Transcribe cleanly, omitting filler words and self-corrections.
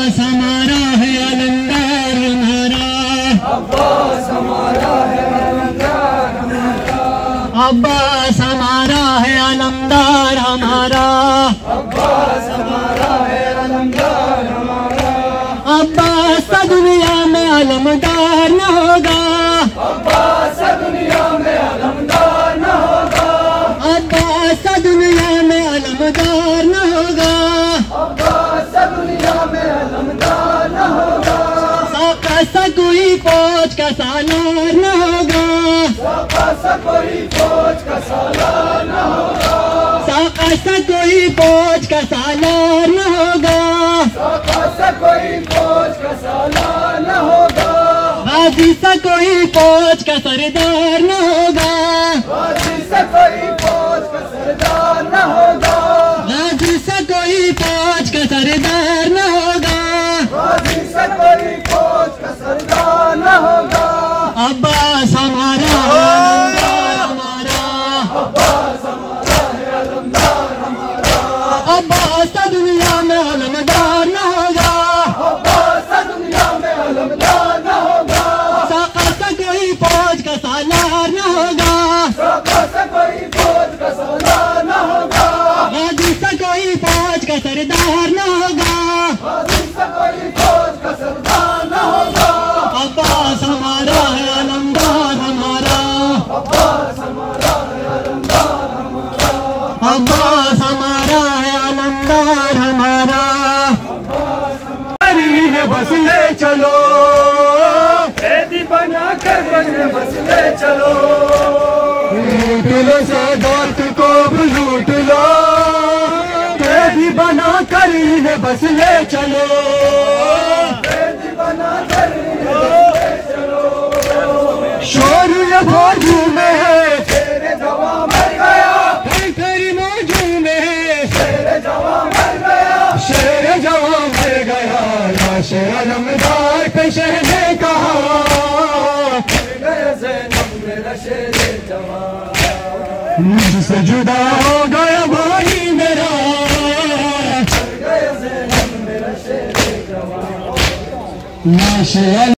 अब्बास हमारा है अलंगार हमारा, अब्बास हमारा है अलंगार हमारा, अब्बास हमारा है अलमदार हमारा, अब्बास हमारा है अलंगार हमारा, अब्बास दुनिया में अलमदार न होगा, अब्बास दुनिया में अलमदार न होगा, अब्बास दुनिया में अलमदार न होगा, अब्बास दुनिया में अलमदार न होगा, साका कोई फौज का सालार न होगा, साका कोई फौज का सालार न होगा, साका कोई फौज का सालार न होगा, साका कोई फौज का सालार न होगा, गाजी सा कोई फौज का सरदार न होगा, गाजी से कोई फौज का सरदार न होगा, गाजी सा कोई फौज का सरदार न होगा, गाजी से कोई फौज का सरदार न होगा, अब्बास हमारा है अलमदार हमारा, अब्बास हमारा है अलमदार हमारा, अब्बास दुनिया में अलमदार न होगा, अब्बास दुनिया में अलमदार न होगा, साका सा कोई फौज का सालार न होगा, साका से कोई फौज का सालार न होगा, गाजी सा कोई फौज का सरदार न होगा, गाजी से कोई फौज का सरदार न होगा, अब्बास हमारा है अलमदार हमारा, अब्बास हमारा है अलमदार हमारा, अब्बास हमारा है अलमदार हमारा, बस ले चलो कैदी बना कर बस ले चलो, लूट लो सादात को भी लूट लो, कैदी बना कर इन्हें बस ले चलो, कैदी बना कर ले चलो, शोर ये मौजू में है, तेरे जवान मर गया, तेरी मौजू में है, तेरे जवान मर गया, शेर जवान मर गया, लाश अलमदार पे शहने कहा, मर गया ज़ैनब मेरा शेर जवान, मुझसे जुदा हो गया भाई मेरा, मर गया ज़ैनब मेरा शेर जवान। लाश